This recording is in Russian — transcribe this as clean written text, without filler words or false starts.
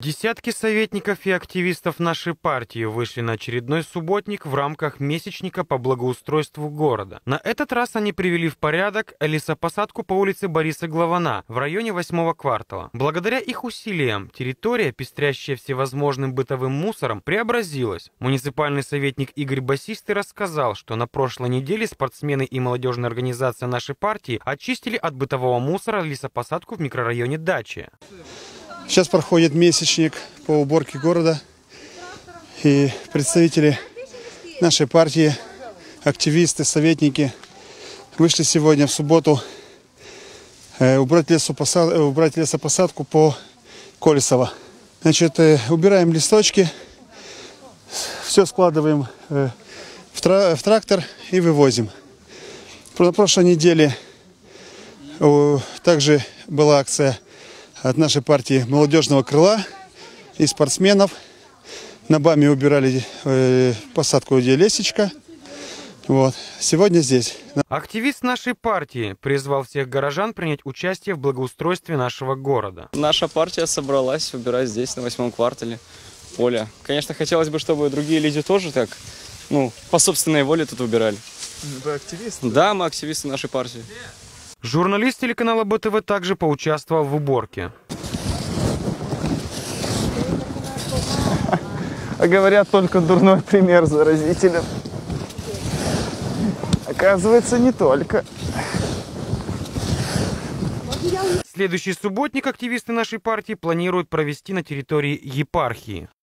Десятки советников и активистов нашей партии вышли на очередной субботник в рамках месячника по благоустройству города. На этот раз они привели в порядок лесопосадку по улице Бориса Главана в районе 8-го квартала. Благодаря их усилиям территория, пестрящая всевозможным бытовым мусором, преобразилась. Муниципальный советник Игорь Басистый рассказал, что на прошлой неделе спортсмены и молодежная организация нашей партии очистили от бытового мусора лесопосадку в микрорайоне Дача. Сейчас проходит месячник по уборке города, и представители нашей партии, активисты, советники вышли сегодня в субботу убрать лесопосадку по Колесово. Значит, убираем листочки, все складываем в трактор и вывозим. На прошлой неделе также была акция от нашей партии молодежного крыла и спортсменов. На БАМе убирали посадку, где лесечка. Вот. Сегодня здесь. Активист нашей партии призвал всех горожан принять участие в благоустройстве нашего города. Наша партия собралась убирать здесь, на 8-м квартале, поле. Конечно, хотелось бы, чтобы другие люди тоже так, по собственной воле тут убирали. Вы активисты? Да, мы активисты нашей партии. Журналист телеканала БТВ также поучаствовал в уборке. Говорят, только дурной пример заразителен. Оказывается, не только. Следующий субботник активисты нашей партии планируют провести на территории епархии.